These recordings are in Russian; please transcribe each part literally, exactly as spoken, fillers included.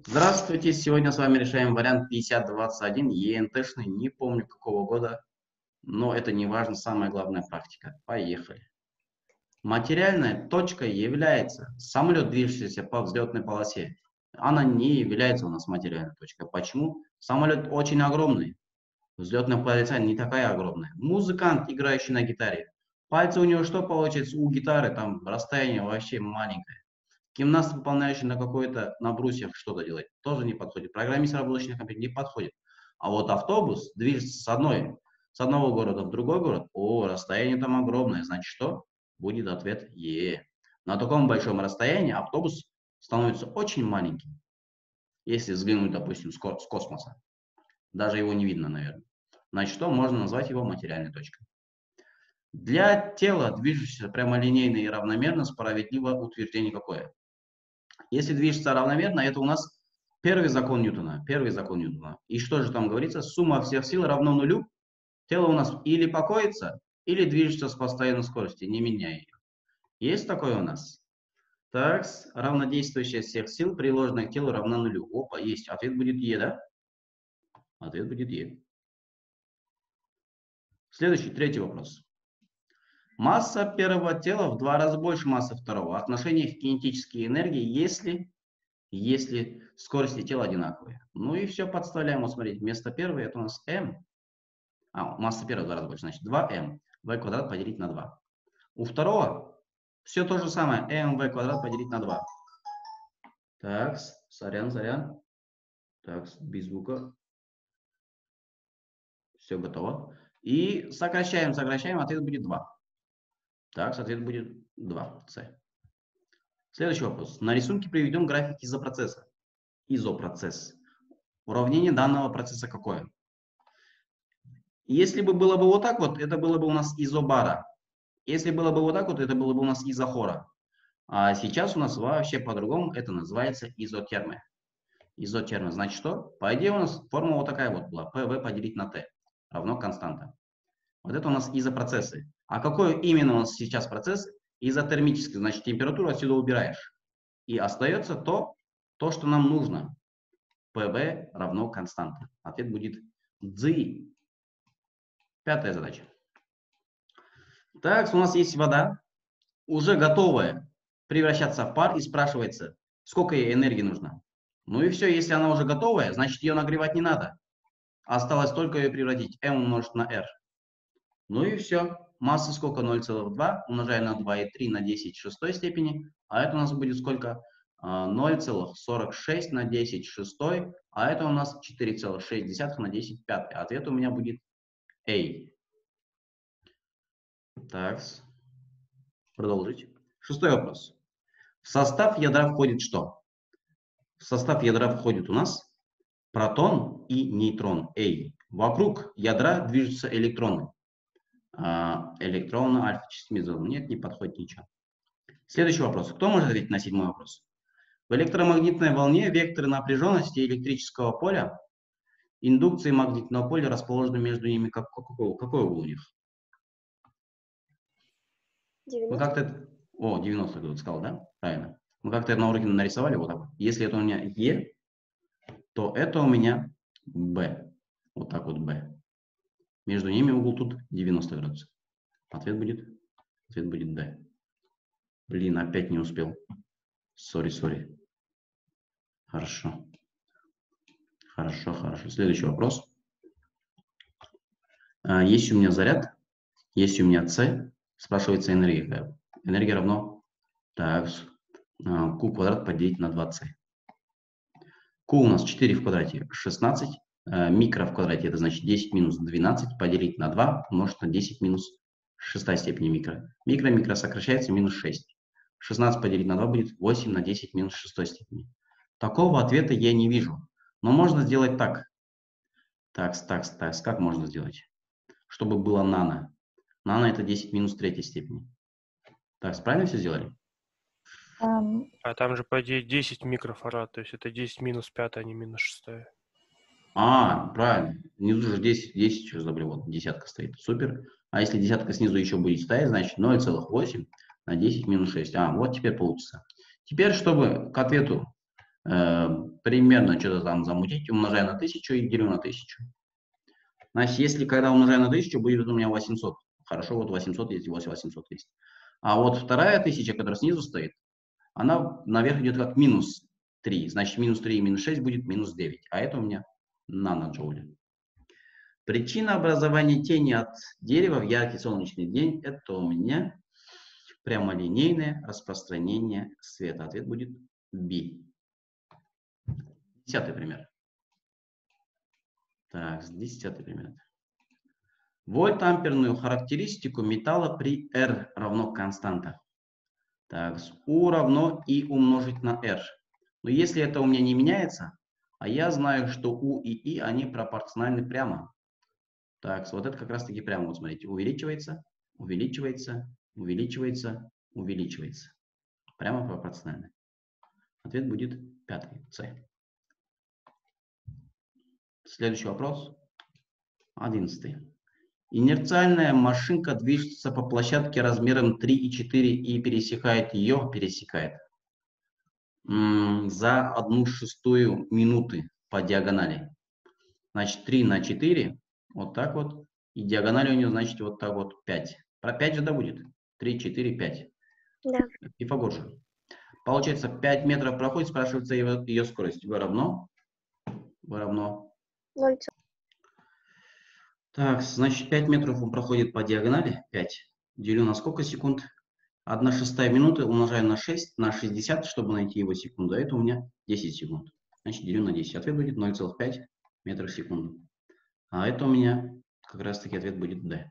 Здравствуйте, сегодня с вами решаем вариант пятьдесят двадцать один, е эн тэ-шный, не помню какого года, но это не важно, самая главная практика. Поехали. Материальная точка является самолет, движущийся по взлетной полосе. Она не является у нас материальной точкой. Почему? Самолет очень огромный, взлетная полоса не такая огромная. Музыкант, играющий на гитаре. Пальцы у него что получается? У гитары там расстояние вообще маленькое. Гимнаст, выполняющий на какой-то, на брусьях что-то делать, тоже не подходит. Программист, работающий на компьютере, не подходит. А вот автобус движется с одной, с одного города в другой город, о, расстояние там огромное, значит что? Будет ответ Е. На таком большом расстоянии автобус становится очень маленьким, если взглянуть, допустим, с космоса. Даже его не видно, наверное. Значит что? Можно назвать его материальной точкой. Для тела, движущегося прямолинейно и равномерно, справедливо утверждение какое? Если движется равномерно, это у нас первый закон Ньютона. Первый закон Ньютона. И что же там говорится? Сумма всех сил равно нулю. Тело у нас или покоится, или движется с постоянной скоростью, не меняя ее. Есть такое у нас? Так, равнодействующая всех сил, приложенная к телу, равна нулю. Опа, есть. Ответ будет Е, да? Ответ будет Е. Следующий, третий вопрос. Масса первого тела в два раза больше массы второго. Отношение к кинетической энергии, если... если скорости тела одинаковые. Ну и все подставляем. Вот смотрите, вместо первой это у нас m. А, масса первого в два раза больше, значит два эм. v квадрат поделить на два. У второго все то же самое. mv квадрат поделить на два. Так, сорян, сорян. Так, без звука. Все готово. И сокращаем, сокращаем, ответ будет два. Так, ответ будет два. С. Следующий вопрос. На рисунке приведен график изопроцесса. Изопроцесс. Уравнение данного процесса какое? Если бы было бы вот так вот, это было бы у нас изобара. Если было бы вот так вот, это было бы у нас изохора. А сейчас у нас вообще по-другому, это называется изотермы. Изотермы, значит что? По идее у нас формула вот такая вот была. пэ вэ поделить на тэ равно константа. Вот это у нас изопроцессы. А какой именно у нас сейчас процесс? Изотермический, значит температуру отсюда убираешь. И остается то, то что нам нужно. пэ вэ равно константа. Ответ будет дзы. Пятая задача. Так, у нас есть вода, уже готовая превращаться в пар, и спрашивается, сколько ей энергии нужно. Ну и все, если она уже готовая, значит ее нагревать не надо. Осталось только ее превратить. m умножить на r. Ну и все. Масса сколько? ноль целых два умножаем на два и три на десять в шестой степени. А это у нас будет сколько? ноль целых сорок шесть на десять в шестой. А это у нас четыре целых шесть десятых на десять в пятой. Ответ у меня будет A. Так. Продолжить. Шестой вопрос. В состав ядра входит что? В состав ядра входит у нас протон и нейтрон, A. Вокруг ядра движутся электроны. А, электроны, альфа-частицы, мезон. Нет, не подходит ничего. Следующий вопрос. Кто может ответить на седьмой вопрос? В электромагнитной волне векторы напряженности электрического поля, индукции магнитного поля расположены между ними. Как, какой, какой угол у них? Мы как-то... О, девяносто кто-то сказал, да? Правильно. Мы как-то это на уроке нарисовали вот так вот. Если это у меня Е, то это у меня Б. Вот так вот Б. Между ними угол тут девяносто градусов. Ответ будет, ответ будет Д. Блин, опять не успел. Сори, сори. Хорошо. Хорошо, хорошо. Следующий вопрос. А, есть у меня заряд, есть у меня С. Спрашивается энергия. Энергия равно так, Q квадрат поделить на два С. Q у нас четыре в квадрате шестнадцать. Микро в квадрате это значит десять минус двенадцать поделить на два умножить на десять минус шестая степени микро. Микро-микро сокращается минус шесть. шестнадцать поделить на два будет восемь на десять минус шестой степени. Такого ответа я не вижу. Но можно сделать так. Так, так, так. Как можно сделать? Чтобы было нано. Нано это десять минус третьей степени. Так, правильно все сделали? Um... А там же, по идее, десять микрофарад. То есть это десять минус пятая, а не минус шестая. А, правильно. Внизу же десять, десять, что забыли, вот десятка стоит. Супер. А если десятка снизу еще будет стоять, значит ноль целых восемь на десять минус шесть. А, вот теперь получится. Теперь, чтобы к ответу э, примерно что-то там замутить, умножаю на тысячу и делю на тысячу. Значит, если когда умножаю на тысячу, будет у меня восемьсот. Хорошо, вот восемьсот есть, восемьсот есть. А вот вторая тысяча, которая снизу стоит, она наверх идет как минус три. Значит, минус три и минус шесть будет минус девять. А это у меня наноджоули. Причина образования тени от дерева в яркий солнечный день – это у меня прямолинейное распространение света. Ответ будет B. Десятый пример. Так, десятый пример. Вольтамперную характеристику металла при R равно константа. Так, U равно I умножить на R. Но если это у меня не меняется, а я знаю, что U и I, они пропорциональны прямо. Так, вот это как раз таки прямо, вот смотрите, увеличивается, увеличивается, увеличивается, увеличивается. Прямо пропорционально. Ответ будет пятый, С. Следующий вопрос. Одиннадцатый. Инерциальная машинка движется по площадке размером три и четыре и пересекает ее, пересекает за одну шестую минуты по диагонали. Значит, три на четыре, вот так вот. И диагональ у нее, значит, вот так вот пять. Про пять же да будет? три, четыре, пять. Да. Пифагор же. Получается, пять метров проходит, спрашивается ее, ее скорость. V равно? V равно? ноль. Так, значит, пять метров он проходит по диагонали. пять. Делю на сколько секунд? одна шестая минуты умножаю на шесть, на шестьдесят, чтобы найти его секунду. А это у меня десять секунд. Значит, делю на десять. Ответ будет ноль целых пять метров в секунду. А это у меня как раз таки ответ будет D.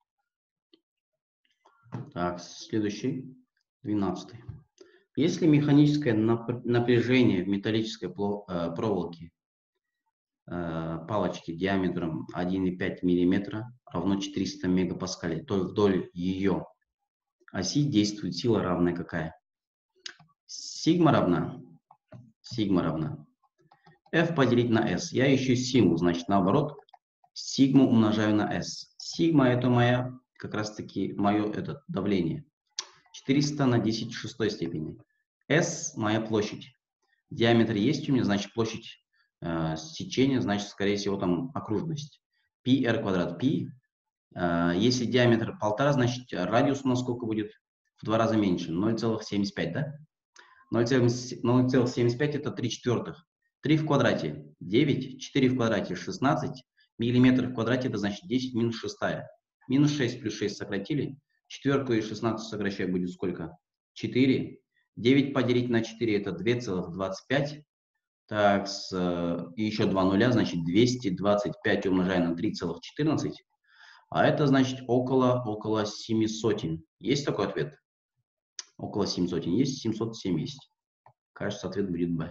Так, следующий, двенадцатый. Если механическое напряжение в металлической проволоке палочки диаметром один и пять миллиметра равно четыреста мегапаскалей, то вдоль ее оси действует сила равная какая? Сигма равна, сигма равна F поделить на S. Я ищу сигму, значит, наоборот, сигму умножаю на S. Сигма это моя, как раз таки, мое это давление. четыреста на десять в шестой степени. S моя площадь. Диаметр есть у меня, значит, площадь э, сечения, значит, скорее всего, там окружность. Πr квадрат π. Э, если диаметр полтора, значит, радиус у нас сколько будет? В два раза меньше. ноль целых семьдесят пять, да? ноль целых семьдесят пять это три четвертых. три в квадрате девять, четыре в квадрате шестнадцать, миллиметров в квадрате это значит десять минус шестая. Минус шесть плюс шесть сократили. Четверку и шестнадцать сокращать будет сколько? четыре. девять поделить на четыре это два целых двадцать пять. Так, с, и еще два нуля, значит двести двадцать пять умножаем на три целых четырнадцать. А это значит около, около семи сотен. Есть такой ответ? Около семи сотен есть, семьсот семь есть. Кажется, ответ будет Б.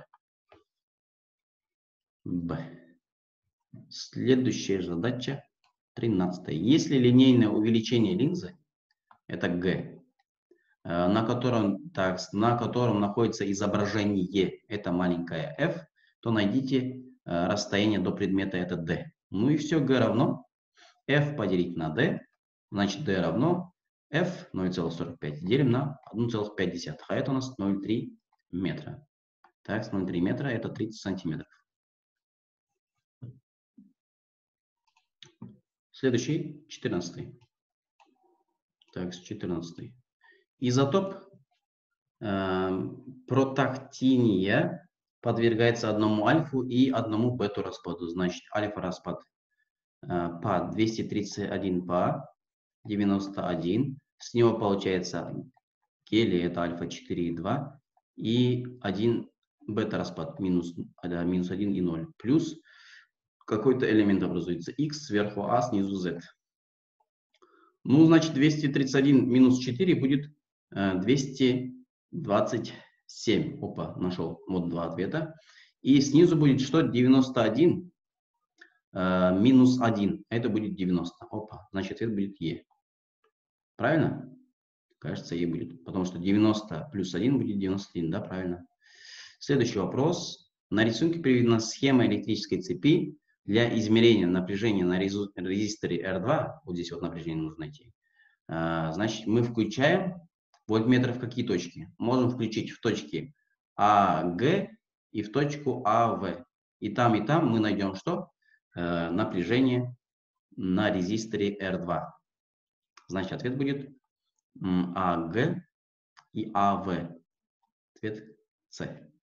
Б. Следующая задача, тринадцатая. Если линейное увеличение линзы, это Г, на котором, так, на котором находится изображение, это маленькое f, то найдите расстояние до предмета, это D. Ну и все, G равно f поделить на D, значит D равно f ноль целых сорок пять делим на одна целых пять десятых, а это у нас ноль целых три метра. Так, ноль целых три метра это тридцать сантиметров. Следующий, четырнадцатый. Так, четырнадцатый. Изотоп э, протактиния подвергается одному альфу и одному бету распаду. Значит, альфа распад э, по двести тридцать один по девяносто один. С него получается гелий, это альфа четыре и два. И один бета распад минус, минус один и ноль. Плюс какой-то элемент образуется x, сверху а, снизу z. Ну, значит, двести тридцать один минус четыре будет э, двести двадцать семь. Опа, нашел. Вот два ответа. И снизу будет что? девяносто один э, минус один. Это будет девяносто. Опа, значит, ответ будет Е. Правильно? Кажется, Е будет. Потому что девяносто плюс один будет девяносто один. Да, правильно. Следующий вопрос. На рисунке приведена схема электрической цепи для измерения напряжения на резисторе эр два. Вот здесь вот напряжение нужно найти. Значит, мы включаем вольтметр в какие точки? Можем включить в точки А, Г и в точку А В. И там, и там мы найдем что? Э, напряжение на резисторе Р два. Значит, ответ будет А Г и А В. Ответ С.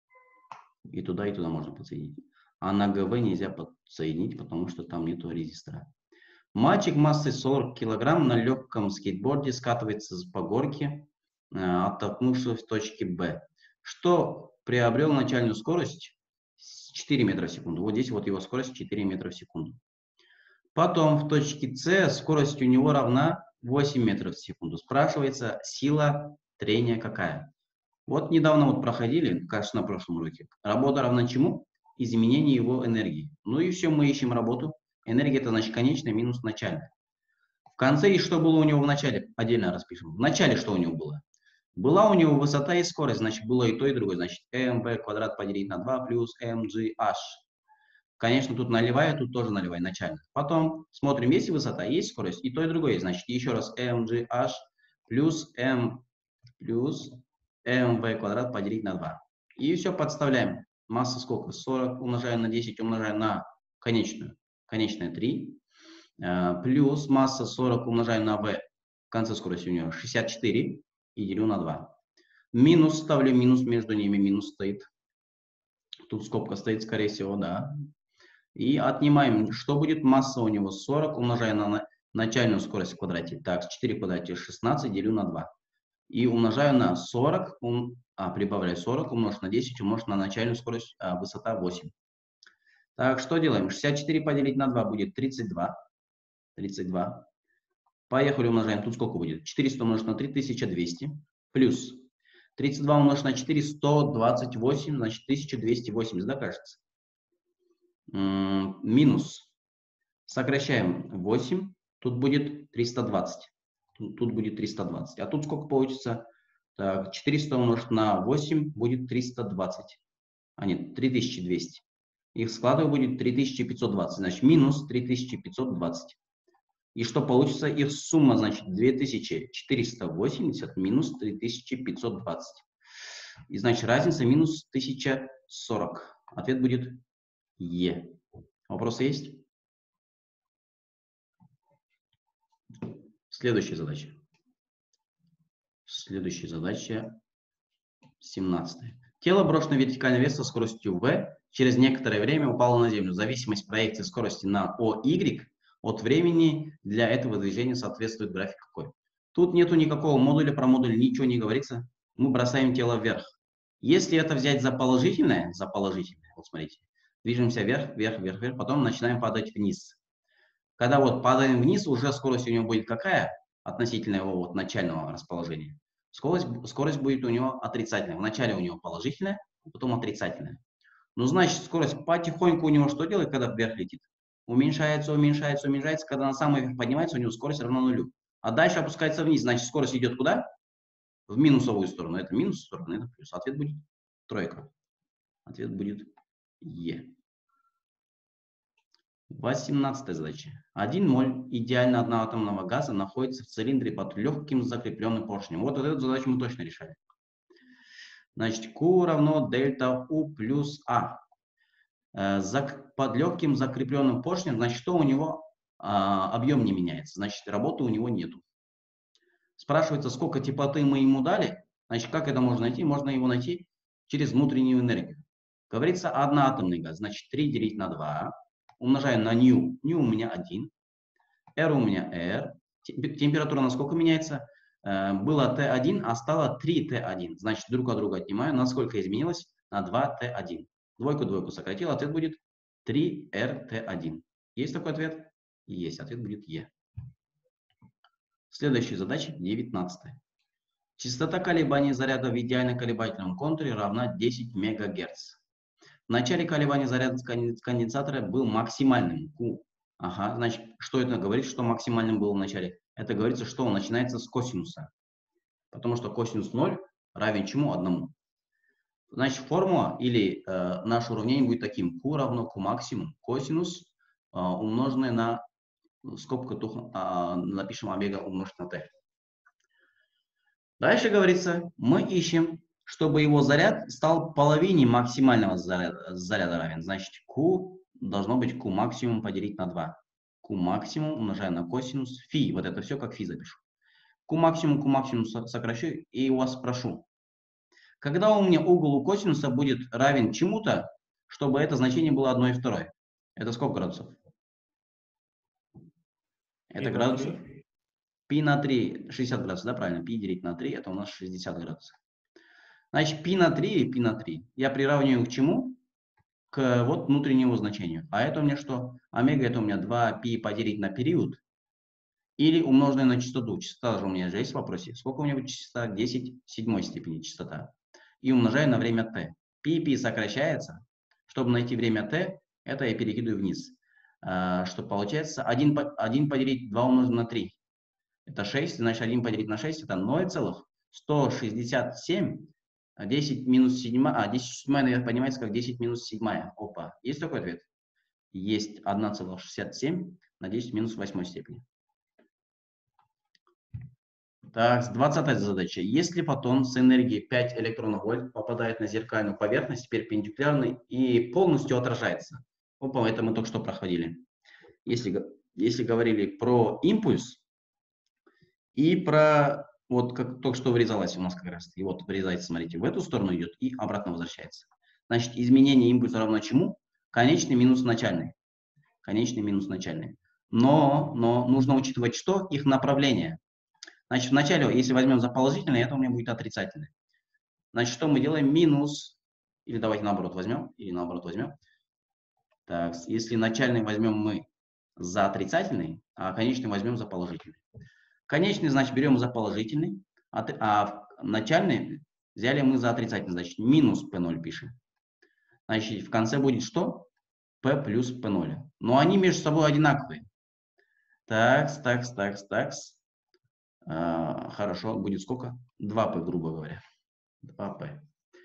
И туда, и туда можно подсоединить. А на Г В нельзя подсоединить, потому что там нету резистора. Мальчик массой сорок килограмм на легком скейтборде скатывается по горке, э, оттолкнувшись в точке Б. Что приобрел начальную скорость четыре метра в секунду. Вот здесь вот его скорость четыре метра в секунду. Потом в точке С скорость у него равна восемь метров в секунду. Спрашивается, сила трения какая? Вот недавно вот проходили, кажется, на прошлом уроке. Работа равна чему? Изменению его энергии. Ну и все, мы ищем работу. Энергия это значит конечная минус начальная. В конце и что было у него в начале? Отдельно распишем. В начале что у него было? Была у него высота и скорость, значит было и то, и другое. Значит mv квадрат поделить на два плюс mgh. Конечно, тут нулевая, тут тоже нулевая, начально. Потом смотрим, есть высота, есть скорость, и то, и другое. Значит, еще раз mgh плюс m плюс mv квадрат поделить на два. И все подставляем. Масса сколько? сорок умножаем на десять, умножаем на конечную. Конечная три. Плюс масса сорок умножаем на v. В конце скорости у нее шестьдесят четыре. И делю на два. Минус, ставлю минус, между ними минус стоит. Тут скобка стоит, скорее всего, да. И отнимаем, что будет масса у него сорок, умножая на начальную скорость в квадрате. Так, четыре в квадрате шестнадцать, делю на два. И умножаю на сорок, ум, а, прибавляю сорок, умножить на десять, умножить на начальную скорость, а, высота восемь. Так, что делаем? шестьдесят четыре поделить на два будет тридцать два. тридцать два. Поехали, умножаем. Тут сколько будет? четыреста умножить на три, тысяча двести. Плюс тридцать два умножить на четыре, сто двадцать восемь, значит тысяча двести восемьдесят, да, кажется? М-м, минус. Сокращаем восемь. Тут будет триста двадцать. Тут, тут будет триста двадцать. А тут сколько получится? Так, четыреста умножить на восемь будет триста двадцать. А нет, три тысячи двести. Их складываю будет три тысячи пятьсот двадцать. Значит, минус три тысячи пятьсот двадцать. И что получится? Их сумма, значит, две тысячи четыреста восемьдесят минус три тысячи пятьсот двадцать. И, значит, разница минус тысяча сорок. Ответ будет Е. Вопросы есть? Следующая задача. Следующая задача семнадцатая. Тело, брошенное вертикальной вес со скоростью v, через некоторое время упало на землю. Зависимость проекции скорости на ОY от времени для этого движения соответствует график какой. Тут нету никакого модуля, про модуль ничего не говорится. Мы бросаем тело вверх. Если это взять за положительное, за положительное, вот смотрите, движемся вверх, вверх, вверх, вверх, потом начинаем падать вниз. Когда вот падаем вниз, уже скорость у него будет какая? Относительно его вот начального расположения. Скорость, скорость будет у него отрицательная. Вначале у него положительная, а потом отрицательная. Ну, значит, скорость потихоньку у него что делает, когда вверх летит? Уменьшается, уменьшается, уменьшается. Когда на самый верх поднимается, у него скорость равна нулю. А дальше опускается вниз. Значит, скорость идет куда? В минусовую сторону. Это минус сторона, это плюс. Ответ будет тройка. Ответ будет Е. восемнадцатая задача. один моль идеально одноатомного газа находится в цилиндре под легким закрепленным поршнем. Вот эту задачу мы точно решали. Значит, Q равно дельта U плюс А. Под легким закрепленным поршнем, значит, что у него а, объем не меняется. Значит, работы у него нету. Спрашивается, сколько теплоты мы ему дали. Значит, как это можно найти? Можно его найти через внутреннюю энергию. Говорится, одноатомный газ. Значит, три делить на два. Умножаю на ню. Ню у меня один. R у меня R. Температура на сколько меняется? Было Т один, а стало три Т один. Значит, друг от друга отнимаю. На сколько изменилось? На два Т один. Двойку двойку сократил. Ответ будет три Р Т один. Есть такой ответ? Есть. Ответ будет Е. Следующая задача, девятнадцатая. Частота колебаний заряда в идеально колебательном контуре равна десять мегагерц. В начале колебания заряда конденсатора был максимальным. Q. Ага, значит, что это говорит, что максимальным было в начале? Это говорится, что он начинается с косинуса. Потому что косинус ноль равен чему? Одному. Значит, формула или э, наше уравнение будет таким. Q равно Q максимум. Косинус э, умноженное на скобка, э, напишем омега умножить на Т. Дальше говорится, мы ищем чтобы его заряд стал половине максимального заряда, заряда равен. Значит, Q должно быть Q максимум поделить на два. Q максимум умножаю на косинус фи. Вот это все как фи запишу. Q максимум, Q максимум сокращу и у вас спрошу. Когда у меня угол у косинуса будет равен чему-то, чтобы это значение было одно и второе. Это сколько градусов? Это градусов. Пи на три, шестьдесят градусов, да, правильно? Пи делить на три, это у нас шестьдесят градусов. Значит, пи на три или пи на три я приравниваю к чему? К вот внутреннему значению. А это у меня что? Омега это у меня два пи поделить на период или умноженное на частоту. Частота же у меня же есть в вопросе. Сколько у меня будет частота? десять в седьмой степени частота. И умножаю на время t. Пи и пи сокращается. Чтобы найти время t, это я перекидываю вниз. А, что получается? один, один поделить два умножить на три. Это шесть. Значит, один поделить на шесть это ноль целых сто шестьдесят семь. десять минус семь. А, десять седьмая, наверное, понимаете, как десять минус семь. Опа. Есть такой ответ? Есть одна целая шестьдесят семь на десять минус восьмой степени. Так, двадцатая задача. Если фотон с энергией пять электронов-вольт попадает на зеркальную поверхность перпендикулярно и полностью отражается. Опа, это мы только что проходили. Если, если говорили про импульс и про, вот как только что врезалась у нас как раз. И вот врезается, смотрите, в эту сторону идет и обратно возвращается. Значит, изменение импульса равно чему? Конечный минус начальный. Конечный минус начальный. Но, но нужно учитывать что? Их направление. Значит, вначале, если возьмем за положительное, это у меня будет отрицательное. Значит, что мы делаем? Минус. Или давайте наоборот возьмем. Или наоборот возьмем. Так, если начальный возьмем мы за отрицательный, а конечный возьмем за положительный. Конечный, значит, берем за положительный, а, а начальный взяли мы за отрицательный. Значит, минус пэ ноль пишем. Значит, в конце будет что? P плюс пэ ноль. Но они между собой одинаковые. Такс, такс, такс, такс. А, хорошо, будет сколько? два пэ, грубо говоря. два пэ.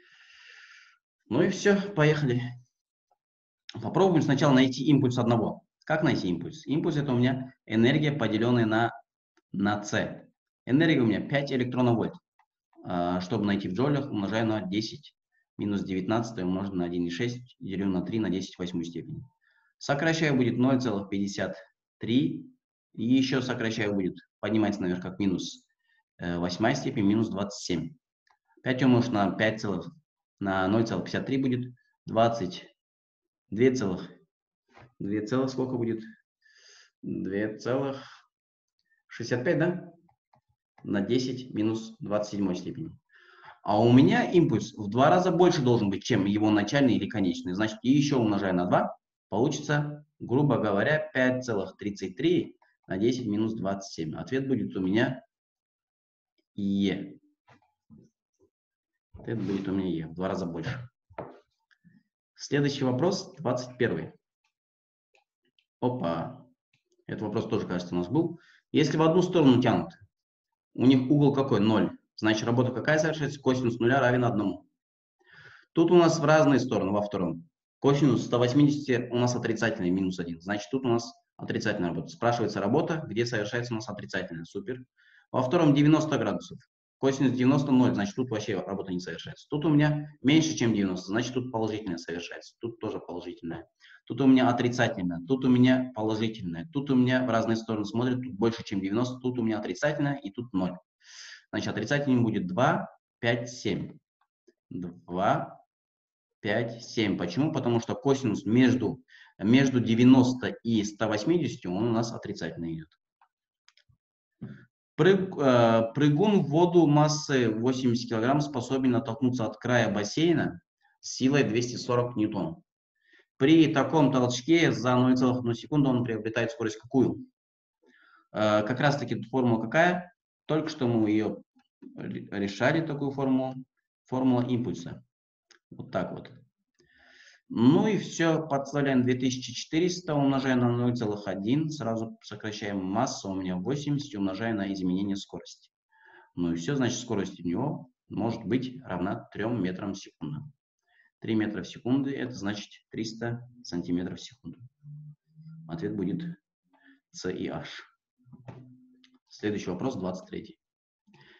Ну и все, поехали. Попробуем сначала найти импульс одного. Как найти импульс? Импульс это у меня энергия, поделенная на, на c. Энергия у меня пять электронов-вольт. А, чтобы найти в джоулях, умножаю на десять минус девятнадцать умножить на один и шесть, делю на три на десять в восьмой степени. Сокращаю будет ноль целых пятьдесят три. И еще сокращаю будет, поднимается наверх как минус восьмая степень, минус двадцать семь. пять умножить на пять целых на ноль целых пятьдесят три будет двадцать два целых. два целых сколько будет? два целых шестьдесят пять, да? На десять минус двадцать седьмой степени. А у меня импульс в два раза больше должен быть, чем его начальный или конечный. Значит, и еще умножая на два, получится, грубо говоря, пять целых тридцать три на десять минус двадцать семь. Ответ будет у меня Е. Ответ будет у меня Е, в два раза больше. Следующий вопрос, двадцать первый. Опа. Этот вопрос тоже, кажется, у нас был. Если в одну сторону тянут, у них угол какой? ноль. Значит, работа какая совершается? Косинус нуля равен одному. Тут у нас в разные стороны, во втором. Косинус сто восемьдесят у нас отрицательный, минус один. Значит, тут у нас отрицательная работа. Спрашивается работа, где совершается у нас отрицательная. Супер. Во втором девяносто градусов. Косинус девяносто ноль, значит, тут вообще работа не совершается. Тут у меня меньше, чем девяносто, значит, тут положительная совершается. Тут тоже положительная. Тут у меня отрицательная, тут у меня положительная. Тут у меня в разные стороны смотрят, тут больше, чем девяносто, тут у меня отрицательная и тут ноль. Значит, отрицательным будет два, пять, семь. два, пять, семь. Почему? Потому что косинус между, между девяносто и ста восьмидесятью он у нас отрицательный идет. Прыг, э, прыгун в воду массы восемьдесят килограмм способен оттолкнуться от края бассейна с силой двести сорок ньютон. При таком толчке за ноль целых одну секунду он приобретает скорость какую? Э, как раз таки формула какая? Только что мы ее решали, такую формулу. Формула импульса. Вот так вот. Ну и все, подставляем две тысячи четыреста, умножаем на ноль целых один, сразу сокращаем массу, у меня восемьдесят, умножаем на изменение скорости. Ну и все, значит, скорость у него может быть равна трём метрам в секунду. три метра в секунду, это значит триста сантиметров в секунду. Ответ будет С и H. Следующий вопрос, двадцать третий.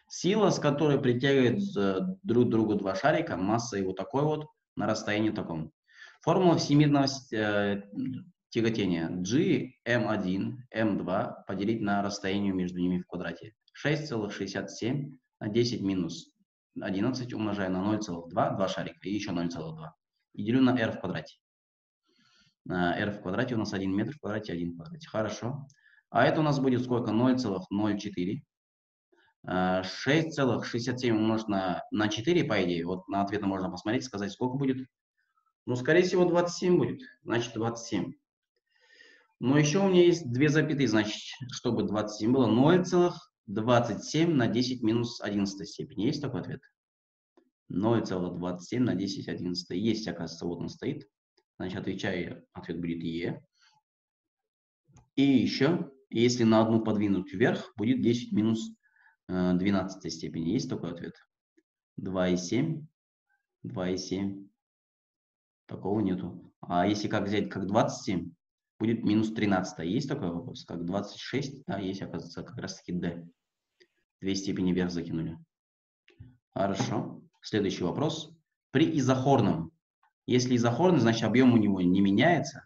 Сила, с которой притягивают э, друг к другу два шарика, массой вот такой вот, на расстоянии таком. Формула всемирного э, тяготения. G эм один, эм два поделить на расстояние между ними в квадрате. шесть целых шестьдесят семь на десять минус одиннадцать умножаю на ноль целых два, два шарика, и еще ноль целых два. И делю на r в квадрате. R в квадрате у нас один метр в квадрате, один в квадрате. Хорошо. А это у нас будет сколько? ноль целых ноль четыре. шесть целых шестьдесят семь умножить на, на четыре, по идее. Вот на ответ можно посмотреть, сказать, сколько будет. Ну, скорее всего, двадцать семь будет. Значит, двадцать семь. Но еще у меня есть две запятые, значит, чтобы двадцать семь было, ноль целых двадцать семь на десять минус одиннадцать степени. Есть такой ответ? ноль целых двадцать семь на десять одиннадцать. Есть, оказывается, вот он стоит. Значит, отвечаю, ответ будет Е. И еще, если на одну подвинуть вверх, будет десять минус двенадцать степени. Есть такой ответ? два и семь. два и семь. Такого нету. А если как взять как двадцать семь, будет минус тринадцать. Есть такой вопрос? Как двадцать шесть? Да, есть, оказывается, как раз таки D. Две степени вверх закинули. Хорошо. Следующий вопрос. При изохорном. Если изохорный, значит объем у него не меняется.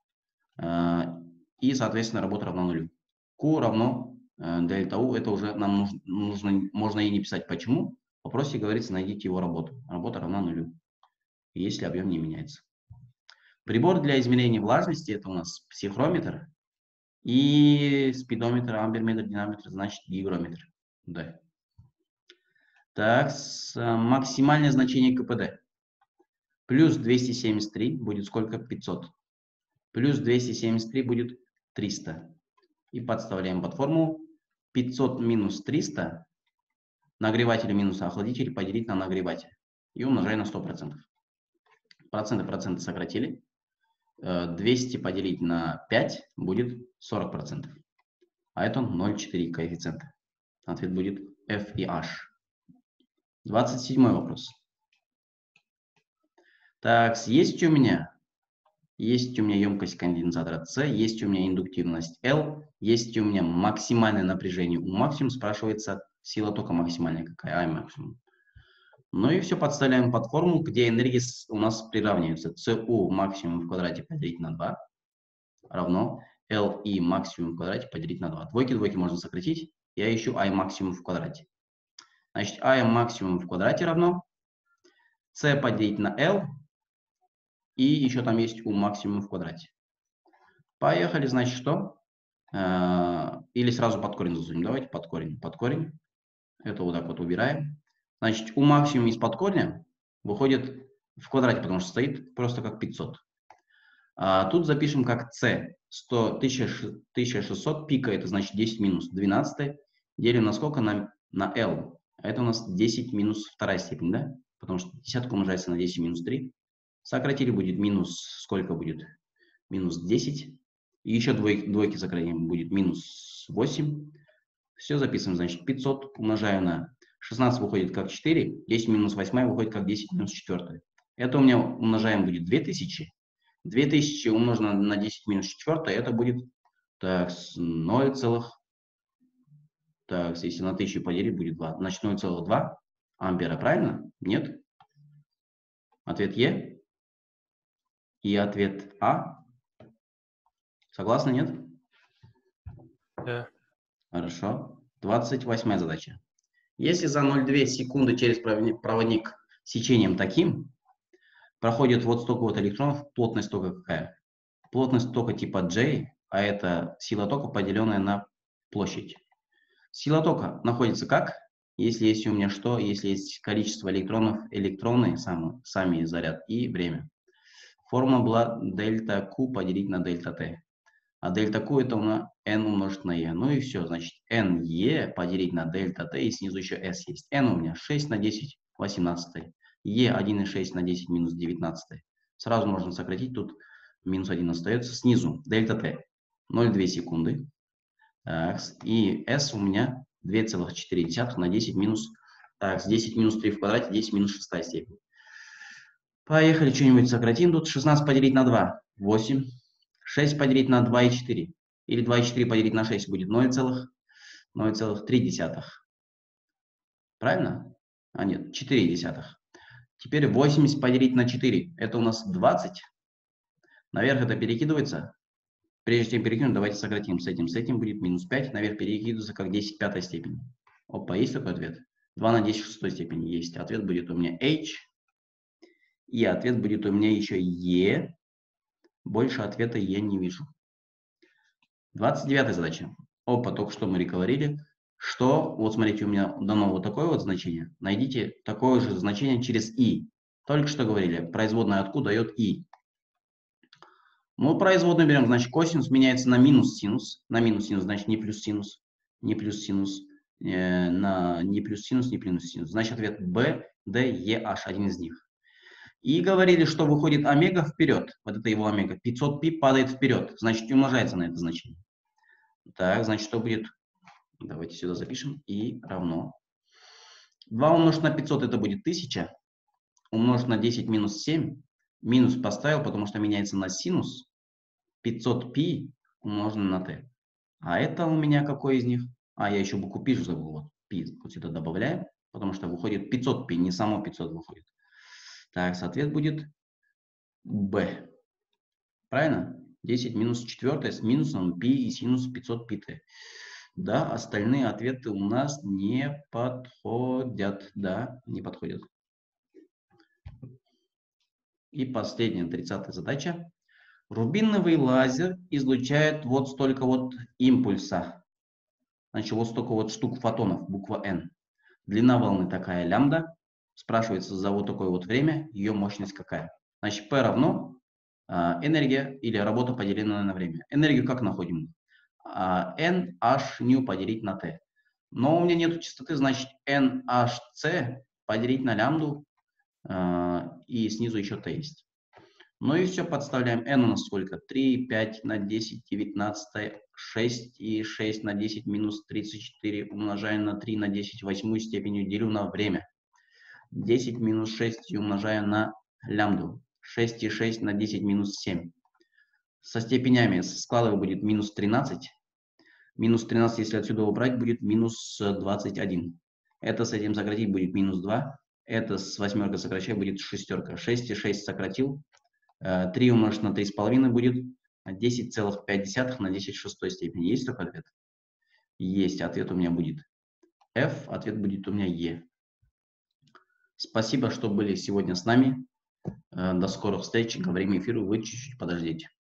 И, соответственно, работа равна нулю. Q равно дельта U. Это уже нам нужно, нужно, можно и не писать. Почему? В вопросе говорится, найдите его работу. Работа равна нулю, если объем не меняется. Прибор для измерения влажности — это у нас психрометр. И спидометр, амперметр, динаметр, значит гигрометр. Да. Так, с, максимальное значение КПД. Плюс двести семьдесят три будет сколько? пятьсот. Плюс двести семьдесят три будет триста. И подставляем под формулу. пятьсот минус триста. Нагреватель минус охладитель поделить на нагреватель. И умножаем на сто процентов. Проценты проценты сократили. двести поделить на пять будет сорок процентов. А это ноль целых четыре коэффициента. Ответ будет F и H. двадцать седьмой вопрос. Так, есть у меня, есть у меня емкость конденсатора C, есть у меня индуктивность L, есть у меня максимальное напряжение U максимум, спрашивается сила тока максимальная какая, I максимум. Ну и все подставляем под формулу, где энергии у нас приравниваются. Cu максимум в квадрате поделить на два равно Li максимум в квадрате поделить на два. Двойки двойки можно сократить. Я ищу I максимум в квадрате. Значит, I максимум в квадрате равно C поделить на L. И еще там есть U максимум в квадрате. Поехали, значит, что? Или сразу под корень засунем. Давайте под корень. Под корень. Это вот так вот убираем. Значит, U максимум из-под корня выходит в квадрате, потому что стоит просто как пятьсот. А тут запишем как C. сто, тысяча шестьсот пика, это значит десять минус двенадцать. Делим на сколько? На, на L. А это у нас десять минус вторая степень, да? Потому что десятка умножается на десять минус три. Сократили будет минус, сколько будет? Минус десять. И еще двойки, двойки сократим, будет минус восемь. Все записываем, значит, пятьсот умножаю на шестнадцать выходит как четыре. десять минус восемь выходит как десять минус четыре. Это у меня умножаем будет две тысячи. две тысячи умножено на десять минус четыре, это будет так, ноль целых. Так, если на тысячу поделить, будет два. Значит, ноль целых два ампера, правильно? Нет? Ответ Е. И ответ А. Согласны, нет? Да. Хорошо. двадцать восьмая задача. Если за ноль целых две секунды через проводник с сечением таким проходит вот столько вот электронов, плотность тока какая? Плотность тока типа J, а это сила тока, поделенная на площадь. Сила тока находится как? Если есть у меня что? Если есть количество электронов, электроны, сам, сами заряд и время. Формула была дельта Q поделить на дельта T. А дельта Q это у нас N умножить на E. Ну и все, значит, N E поделить на дельта T, и снизу еще S есть. N у меня шесть на десять, восемнадцать. E один и шесть на десять минус девятнадцать. Сразу можно сократить, тут минус один остается. Снизу дельта T ноль целых две секунды. Так, и S у меня две целых четыре десятых на десять минус, так, с десять минус три в квадрате, десять минус шестая степень. Поехали, что-нибудь сократим. Тут шестнадцать поделить на два, восемь. шесть поделить на два и четыре. Или два и четыре поделить на шесть будет ноль целых три десятых. Правильно? А нет, четыре десятых. Теперь восемьдесят поделить на четыре. Это у нас двадцать. Наверх это перекидывается. Прежде чем перекинуть, давайте сократим с этим. С этим будет минус пять. Наверх перекидывается как десять в пятой степени. Опа, есть такой ответ? два на десять в шестой степени есть. Ответ будет у меня h. И ответ будет у меня еще e. Больше ответа я не вижу. двадцать девятая задача. Опа, только что мы говорили, что, вот смотрите, у меня дано вот такое вот значение. Найдите такое же значение через i. Только что говорили, производная от q дает i. Мы производную берем, значит, косинус меняется на минус синус. На минус синус, значит, не плюс синус. Не плюс синус. Э, на не плюс синус, не плюс синус. Значит, ответ b, d, e, h, один из них. И говорили, что выходит омега вперед. Вот это его омега. пятьсот пи падает вперед. Значит, умножается на это значение. Так, значит, что будет? Давайте сюда запишем. И равно. два умножить на пятьсот это будет тысяча. Умножить на десять минус семь. Минус поставил, потому что меняется на синус. пятьсот пи умножено на t. А это у меня какой из них? А, я еще букву пи забыл. Вот, пи вот сюда добавляем, потому что выходит пятьсот пи, не само пятьсот выходит. Так, ответ будет b. Правильно? десять минус четыре с минусом π и синус пятьсот пи-t. Да, остальные ответы у нас не подходят. Да, не подходят. И последняя, тридцатая задача. Рубиновый лазер излучает вот столько вот импульса. Значит, вот столько вот штук фотонов, буква N. Длина волны такая лямбда. Спрашивается за вот такое вот время, ее мощность какая. Значит, P равно а, энергия или работа, поделенная на время. Энергию как находим? А, N H nu поделить на T. Но у меня нет частоты, значит, N H C поделить на лямбду. А, и снизу еще T есть. Ну и все, подставляем. N у нас сколько? три, пять на десять, девятнадцать, шесть и шесть на десять минус тридцать четыре умножаем на три на десять восьмую степенью делю на время. десять минус шесть умножаем на лямбду. шесть и шесть на десять минус семь. Со степенями складываю будет минус тринадцать. Минус тринадцать, если отсюда убрать, будет минус двадцать один. Это с этим сократить будет минус два. Это с восьмеркой сокращать будет шестерка. шесть и шесть сократил. три умножить на три с половиной будет десять целых пять десятых на десять в шестой степени. Есть такой ответ? Есть. Ответ у меня будет F, ответ будет у меня E. Спасибо, что были сегодня с нами. До скорых встреч. Говорим эфиру, вы чуть-чуть подождите.